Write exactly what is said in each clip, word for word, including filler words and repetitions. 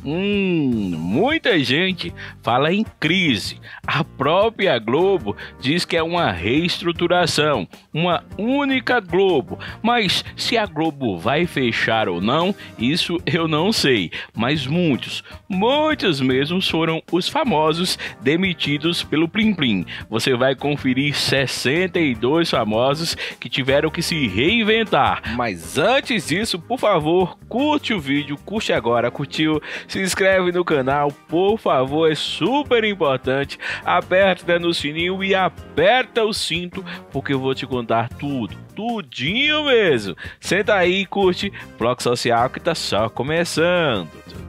Hum, muita gente fala em crise. A própria Globo diz que é uma reestruturação, uma única Globo. Mas se a Globo vai fechar ou não, isso eu não sei. Mas muitos, muitos mesmo foram os famosos demitidos pelo Plim Plim. Você vai conferir sessenta e dois famosos que tiveram que se reinventar. Mas antes disso, por favor, curte o vídeo, curte agora, curtiu? Se inscreve no canal, por favor, é super importante. Aperta no sininho e aperta o cinto, porque eu vou te contar tudo, tudinho mesmo. Senta aí e curte Bloco Social que tá só começando.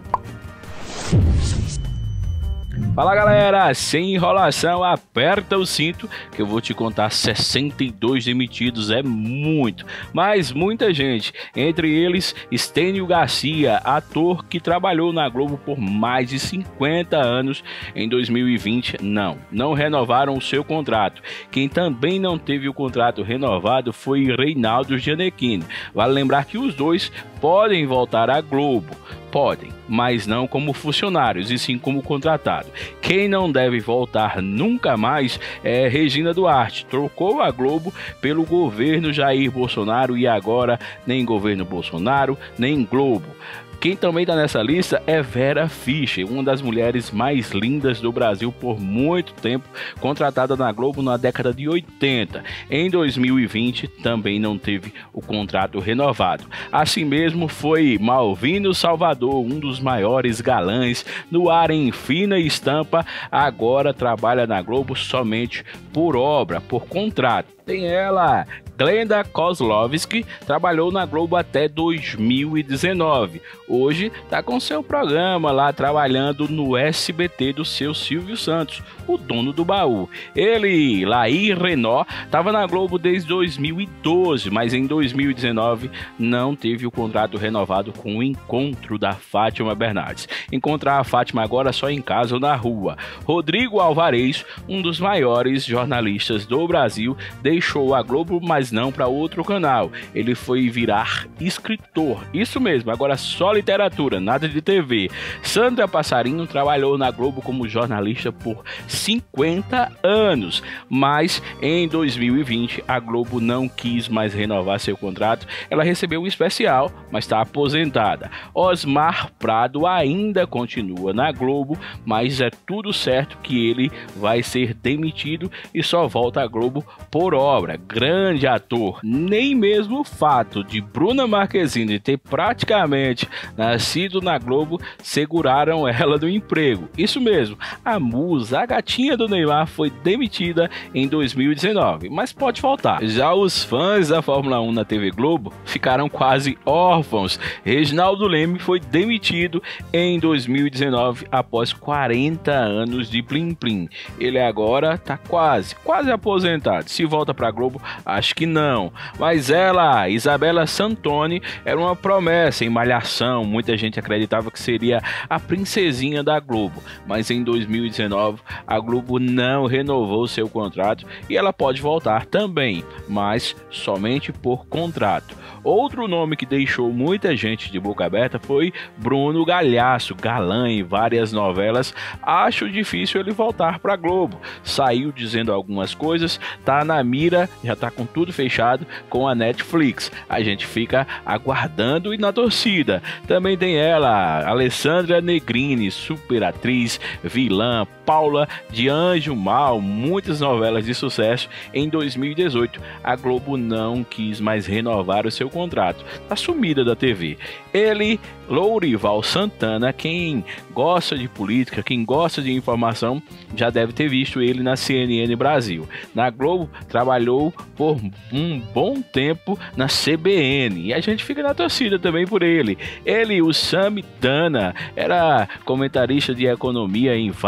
Fala galera, sem enrolação, aperta o cinto que eu vou te contar. Sessenta e dois demitidos é muito, mas muita gente, entre eles Estênio Garcia, ator que trabalhou na Globo por mais de cinquenta anos. Em dois mil e vinte, não, não renovaram o seu contrato. Quem também não teve o contrato renovado foi Reinaldo Gianecchini. Vale lembrar que os dois podem voltar à Globo. Podem, mas não como funcionários, e sim como contratado. Quem não deve voltar nunca mais é Regina Duarte. Trocou a Globo pelo governo Jair Bolsonaro e agora nem governo Bolsonaro, nem Globo. Quem também está nessa lista é Vera Fischer, uma das mulheres mais lindas do Brasil por muito tempo, contratada na Globo na década de oitenta. Em dois mil e vinte também não teve o contrato renovado. Assim mesmo foi Malvino Salvador, um dos maiores galãs no ar em fina estampa, agora trabalha na Globo somente por obra, por contrato. Tem ela, Glenda Kozlovski, trabalhou na Globo até dois mil e dezenove. Hoje está com seu programa lá trabalhando no S B T do seu Silvio Santos, o dono do baú. Ele, Laís Renault, estava na Globo desde dois mil e doze, mas em dois mil e dezenove não teve o contrato renovado com o encontro da Fátima Bernardes. Encontrar a Fátima agora só em casa ou na rua. Rodrigo Alvarez, um dos maiores jornalistas do Brasil, deixou a Globo, mas não para outro canal. Ele foi virar escritor. Isso mesmo, agora só literatura, nada de T V. Sandra Passarinho trabalhou na Globo como jornalista por cinquenta anos, mas em dois mil e vinte a Globo não quis mais renovar seu contrato. Ela recebeu um especial, mas está aposentada. Osmar Prado ainda continua na Globo, mas é tudo certo que ele vai ser demitido e só volta à Globo por obra. Grande ator. Nem mesmo o fato de Bruna Marquezine ter praticamente nascido na Globo seguraram ela do emprego. Isso mesmo, a musa, a gatinha do Neymar, foi demitida em dois mil e dezenove, mas pode voltar. Já os fãs da Fórmula um na T V Globo ficaram quase órfãos. Reginaldo Leme foi demitido em dois mil e dezenove após quarenta anos de Plim Plim. Ele agora tá quase, quase aposentado. Se volta pra Globo, acho que não. Mas ela, Isabela Santoni, era uma promessa em Malhação. Muita gente acreditava que seria a princesinha da Globo. Mas em dois mil e dezenove, a Globo não renovou seu contrato e ela pode voltar também, mas somente por contrato. Outro nome que deixou muita gente de boca aberta foi Bruno Galhaço, galã em várias novelas. Acho difícil ele voltar para a Globo. Saiu dizendo algumas coisas, tá na mira, já tá com tudo fechado com a Netflix. A gente fica aguardando e na torcida. Também tem ela, Alessandra Negrini, super atriz, vilã, Paula de Anjo Mal, muitas novelas de sucesso. Em dois mil e dezoito, a Globo não quis mais renovar o seu contrato, tá sumida da T V. Ele, Lourival Santana, quem gosta de política, quem gosta de informação, já deve ter visto ele na C N N Brasil. Na Globo, trabalhou por um bom tempo na C B N, e a gente fica na torcida também por ele. Ele, o Samidana, era comentarista de economia em vários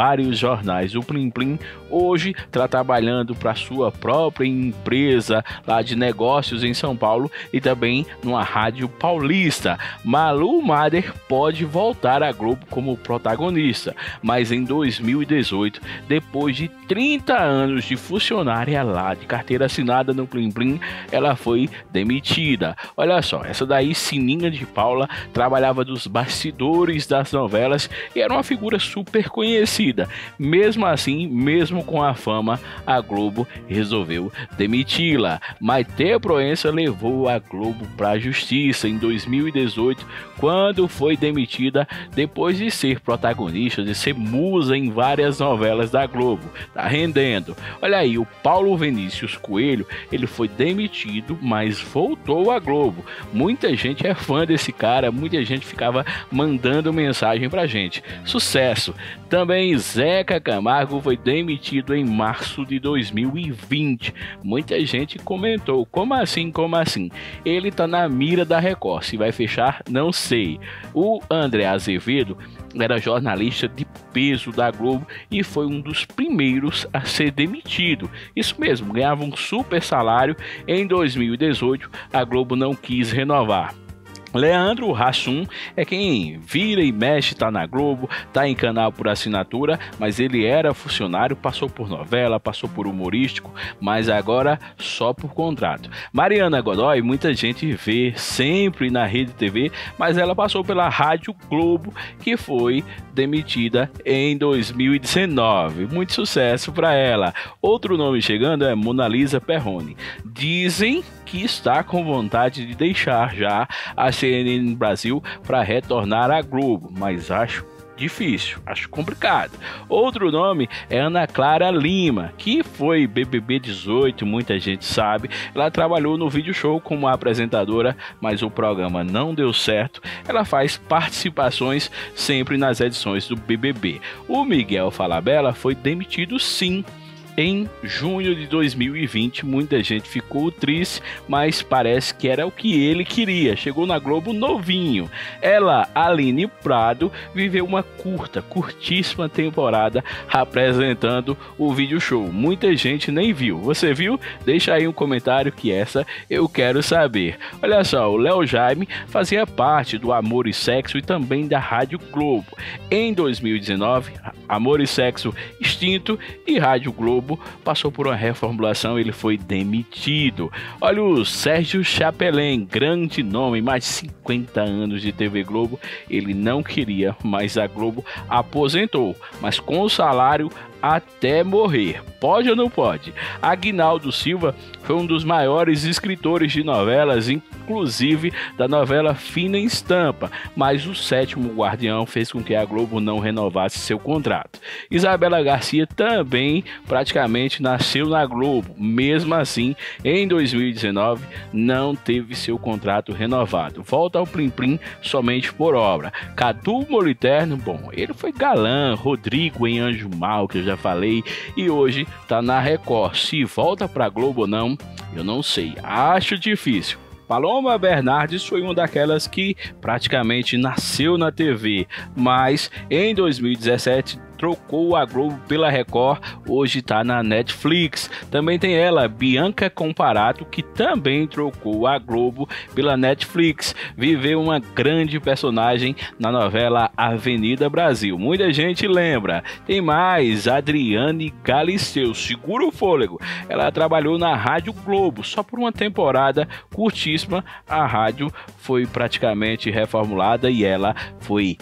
jornais. O Plim Plim hoje está trabalhando para sua própria empresa lá de negócios em São Paulo e também numa rádio paulista. Malu Mader pode voltar à Globo como protagonista, mas em dois mil e dezoito, depois de trinta anos de funcionária lá de carteira assinada no Plim Plim, ela foi demitida. Olha só, essa daí, Sininha de Paula, trabalhava dos bastidores das novelas e era uma figura super conhecida. Mesmo assim, mesmo com a fama, a Globo resolveu demiti-la. Maite Proença levou a Globo para a justiça em dois mil e dezoito, quando foi demitida depois de ser protagonista, de ser musa em várias novelas da Globo. Tá rendendo. Olha aí, o Paulo Vinícius Coelho, ele foi demitido, mas voltou à Globo. Muita gente é fã desse cara, muita gente ficava mandando mensagem pra gente. Sucesso! Também Zeca Camargo foi demitido em março de dois mil e vinte. Muita gente comentou, como assim, como assim? Ele tá na mira da Record, se vai fechar, não sei. O André Azevedo era jornalista de peso da Globo e foi um dos primeiros a ser demitido. Isso mesmo, ganhava um super salário. Em dois mil e dezoito, a Globo não quis renovar. Leandro Hassum é quem vira e mexe, tá na Globo, tá em canal por assinatura, mas ele era funcionário, passou por novela, passou por humorístico, mas agora só por contrato. Mariana Godoy, muita gente vê sempre na Rede T V, mas ela passou pela Rádio Globo, que foi demitida em dois mil e dezenove. Muito sucesso para ela. Outro nome chegando é Mona Lisa Perrone. Dizem que está com vontade de deixar já a C N N Brasil para retornar à Globo, mas acho difícil, acho complicado. Outro nome é Ana Clara Lima, que foi B B B dezoito, muita gente sabe. Ela trabalhou no Vídeo Show como apresentadora, mas o programa não deu certo. Ela faz participações sempre nas edições do B B B. O Miguel Falabella foi demitido sim. Em junho de dois mil e vinte, muita gente ficou triste, mas parece que era o que ele queria. Chegou na Globo novinho. Ela, Aline Prado, viveu uma curta, curtíssima temporada apresentando o Vídeo Show. Muita gente nem viu. Você viu? Deixa aí um comentário que essa eu quero saber. Olha só, o Léo Jaime fazia parte do Amor e Sexo e também da Rádio Globo. Em dois mil e dezenove, Amor e Sexo extinto e Rádio Globo passou por uma reformulação, ele foi demitido. Olha o Sérgio Chapelin, grande nome, mais de cinquenta anos de T V Globo, ele não queria, mas a Globo aposentou, mas com o salário até morrer. Pode ou não pode? Aguinaldo Silva foi um dos maiores escritores de novelas, inclusive da novela Fina Estampa, mas o Sétimo Guardião fez com que a Globo não renovasse seu contrato. Isabela Garcia também praticamente nasceu na Globo, mesmo assim, em dois mil e dezenove não teve seu contrato renovado. Volta ao Plim Plim somente por obra. Cadu Moliterno, bom, ele foi galã. Rodrigo em Anjo Mal, que eu já falei, e hoje tá na Record. Se volta pra Globo ou não, eu não sei, acho difícil. Paloma Bernardes foi uma daquelas que praticamente nasceu na T V, mas em dois mil e dezessete trocou a Globo pela Record, hoje está na Netflix. Também tem ela, Bianca Comparato, que também trocou a Globo pela Netflix. Viveu uma grande personagem na novela Avenida Brasil. Muita gente lembra. Tem mais, Adriane Galisteu, segura o fôlego. Ela trabalhou na Rádio Globo, só por uma temporada curtíssima. A rádio foi praticamente reformulada e ela foi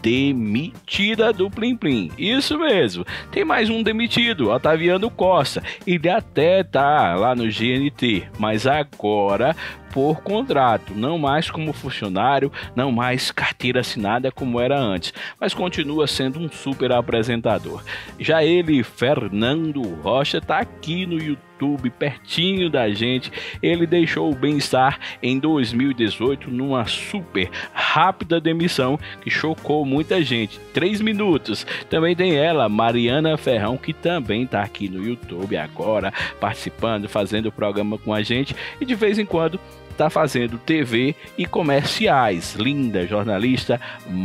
demitida do Plim Plim. Isso mesmo. Tem mais um demitido, Otaviano Costa. Ele até tá lá no G N T, mas agora por contrato, não mais como funcionário, não mais carteira assinada como era antes, mas continua sendo um super apresentador. Já ele, Fernando Rocha, tá aqui no YouTube, pertinho da gente. Ele deixou o Bem-Estar em dois mil e dezoito numa super rápida demissão que chocou muita gente. Três minutos. Também tem ela, Mariana Ferrão, que também tá aqui no YouTube agora, participando, fazendo o programa com a gente, e de vez em quando tá fazendo T V e comerciais. Linda, jornalista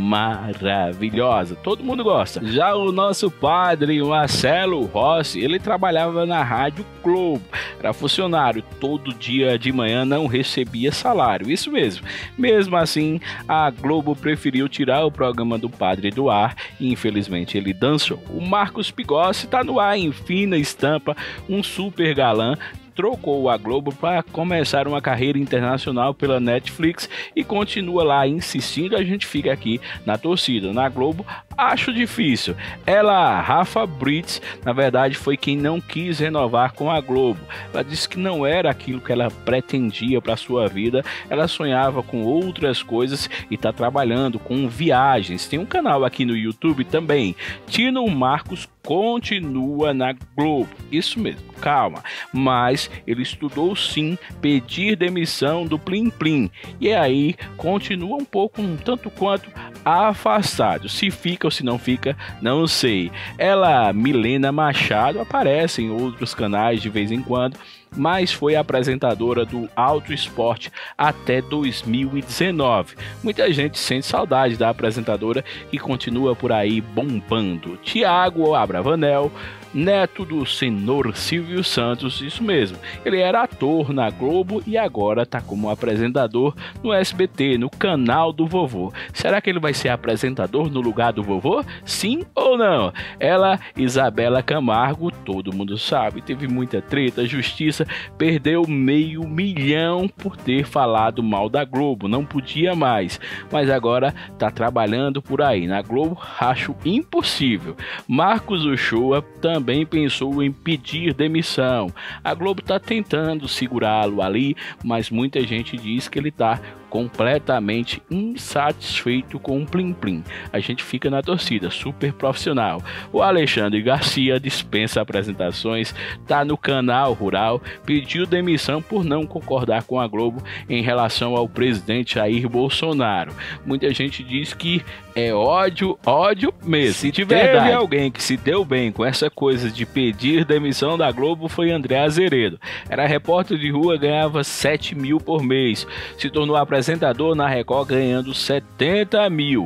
maravilhosa, todo mundo gosta. Já o nosso padre Marcelo Rossi, ele trabalhava na Rádio Globo, era funcionário, todo dia de manhã não recebia salário, isso mesmo. Mesmo assim, a Globo preferiu tirar o programa do padre do ar e infelizmente ele dançou. O Marcos Pigossi está no ar em fina estampa, um super galã, trocou a Globo para começar uma carreira internacional pela Netflix e continua lá insistindo. A gente fica aqui na torcida. Na Globo, acho difícil. Ela, Rafa Brits, na verdade foi quem não quis renovar com a Globo. Ela disse que não era aquilo que ela pretendia para sua vida. Ela sonhava com outras coisas e está trabalhando com viagens. Tem um canal aqui no YouTube também. Tino Marcos continua na Globo, isso mesmo, calma, mas ele estudou sim pedir demissão do Plim Plim e aí continua um pouco, um tanto quanto afastado. Se fica ou se não fica, não sei. Ela, Milena Machado, aparece em outros canais de vez em quando, mas foi apresentadora do Auto Esporte até dois mil e dezenove. Muita gente sente saudade da apresentadora e continua por aí bombando. Tiago Abravanel, neto do senhor Silvio Santos, isso mesmo. Ele era ator na Globo e agora está como apresentador no S B T, no canal do vovô. Será que ele vai ser apresentador no lugar do vovô? Sim ou não? Ela, Isabela Camargo, todo mundo sabe, teve muita treta, justiça, perdeu meio milhão por ter falado mal da Globo, não podia mais, mas agora está trabalhando por aí na Globo, acho impossível. Marcos Uchoa também também pensou em pedir demissão. A Globo está tentando segurá-lo ali, mas muita gente diz que ele está completamente insatisfeito com o Plim Plim. A gente fica na torcida, super profissional. O Alexandre Garcia dispensa apresentações, tá no canal Rural, pediu demissão por não concordar com a Globo em relação ao presidente Jair Bolsonaro. Muita gente diz que é ódio, ódio mesmo. Se tiver Teve alguém que se deu bem com essa coisa de pedir demissão da Globo foi André Azeredo. Era repórter de rua, ganhava sete mil por mês. Se tornou apresentador apresentador na Record ganhando setenta mil,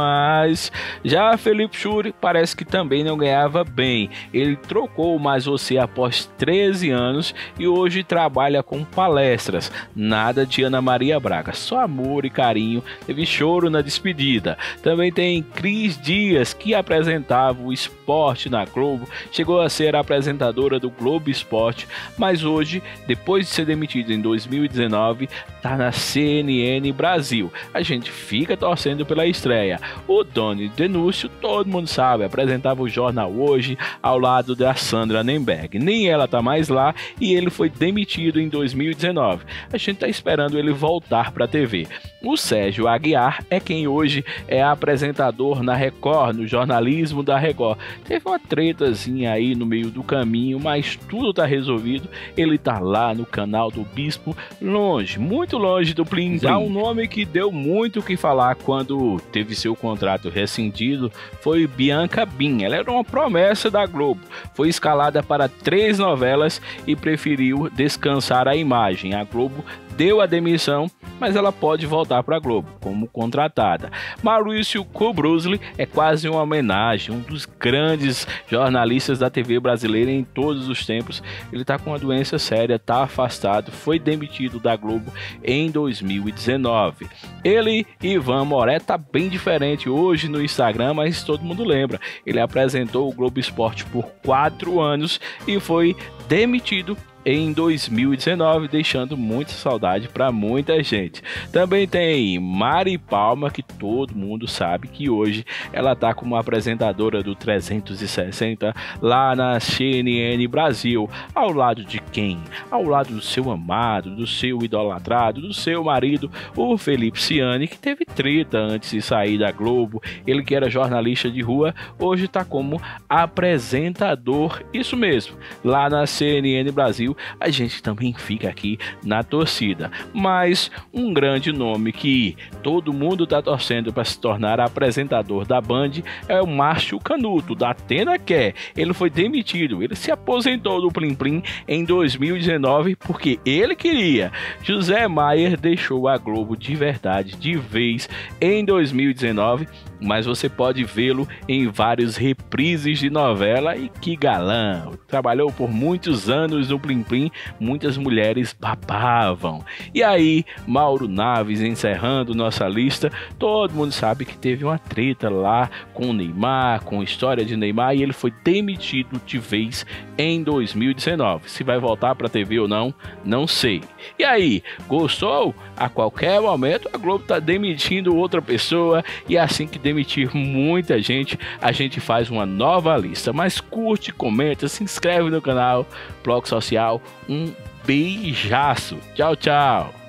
mas já Felipe Schuri parece que também não ganhava bem. Ele trocou Mais Você após treze anos e hoje trabalha com palestras. Nada de Ana Maria Braga, só amor e carinho. Teve choro na despedida. Também tem Cris Dias, que apresentava o esporte na Globo, chegou a ser apresentadora do Globo Esporte, mas hoje, depois de ser demitida em dois mil e dezenove, tá na C N N Brasil. A gente fica torcendo pela estreia. O Doni Denúncio, todo mundo sabe, apresentava o Jornal Hoje ao lado da Sandra Nemberg. Nem ela tá mais lá e ele foi demitido em dois mil e dezenove. A gente tá esperando ele voltar para a T V. O Sérgio Aguiar é quem hoje é apresentador na Record, no jornalismo da Record. Teve uma tretazinha aí no meio do caminho, mas tudo tá resolvido. Ele tá lá no canal do Bispo, longe, muito longe do Plim Plim. Já um nome que deu muito o que falar quando teve seu contrato rescindido foi Bianca Bin. Ela era uma promessa da Globo. Foi escalada para três novelas e preferiu descansar a imagem. A Globo deu a demissão, mas ela pode voltar para a Globo como contratada. Maurício Kubrusli é quase uma homenagem, um dos grandes jornalistas da T V brasileira em todos os tempos. Ele está com uma doença séria, está afastado, foi demitido da Globo em dois mil e dezenove. Ele, Ivan Moré, tá bem diferente hoje no Instagram, mas todo mundo lembra. Ele apresentou o Globo Esporte por quatro anos e foi demitido em dois mil e dezenove, deixando muita saudade para muita gente. Também tem Mari Palma, que todo mundo sabe que hoje ela tá como apresentadora do trezentos e sessenta lá na C N N Brasil. Ao lado de quem? Ao lado do seu amado, do seu idolatrado, do seu marido, o Felipe Ciani, que teve treta antes de sair da Globo. Ele que era jornalista de rua, hoje tá como apresentador, isso mesmo, lá na C N N Brasil, Brasil, a gente também fica aqui na torcida. Mas um grande nome que todo mundo está torcendo para se tornar apresentador da Band é o Márcio Canuto, da Atena Quer. Ele foi demitido, ele se aposentou do Plim Plim em dois mil e dezenove porque ele queria. José Maier deixou a Globo de verdade, de vez, em dois mil e dezenove, mas você pode vê-lo em vários reprises de novela e que galã! Trabalhou por muitos anos no Plim Plim, muitas mulheres babavam. E aí, Mauro Naves, encerrando nossa lista, todo mundo sabe que teve uma treta lá com o Neymar, com a história de Neymar, e ele foi demitido de vez em dois mil e dezenove. Se vai voltar para a T V ou não, não sei. E aí, gostou? A qualquer momento a Globo está demitindo outra pessoa, e assim que demitir muita gente, a gente faz uma nova lista. Mas curte, comenta, se inscreve no canal Bloco Social. Um beijaço. Tchau, tchau.